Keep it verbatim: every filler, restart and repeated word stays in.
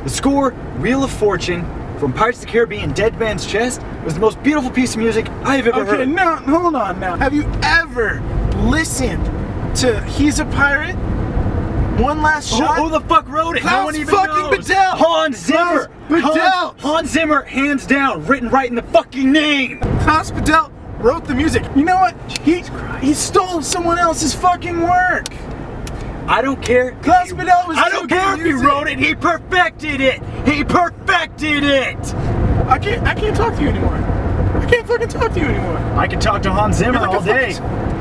The score, Wheel of Fortune, from Pirates of the Caribbean, Dead Man's Chest, was the most beautiful piece of music I have ever okay, heard. Okay, now, hold on now. Have you ever listened to He's a Pirate? One Last Shot? Who, who the fuck wrote it? Klaus No one even fucking knows. Badell. Hans Zimmer. Klaus Badell. Hans, Hans Zimmer, hands down, written right in the fucking name. Klaus Badell wrote the music. You know what? He, he stole someone else's fucking work. I don't care. Klaus Badell was I don't care if he wrote it. He perfected it. He perfected it. I can't. I can't talk to you anymore. I can't fucking talk to you anymore. I can talk to Hans Zimmer You're like all a day. fucking-